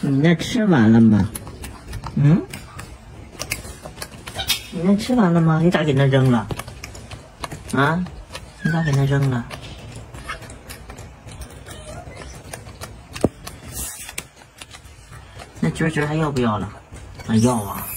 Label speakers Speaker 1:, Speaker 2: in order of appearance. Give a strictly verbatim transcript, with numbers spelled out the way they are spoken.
Speaker 1: 你那吃完了吗？嗯？你那吃完了吗？你咋给那扔了？啊？你咋给那扔了？那娟娟还要不要了？啊，要啊。